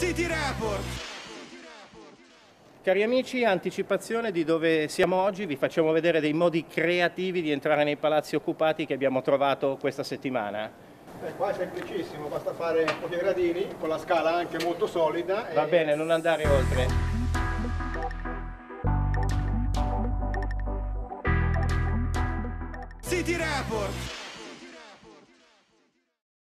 City Report. Cari amici, anticipazione di dove siamo oggi, vi facciamo vedere dei modi creativi di entrare nei palazzi occupati che abbiamo trovato questa settimana. Qua è semplicissimo, basta fare pochi gradini, con la scala anche molto solida. Va bene, non andare oltre. City Report.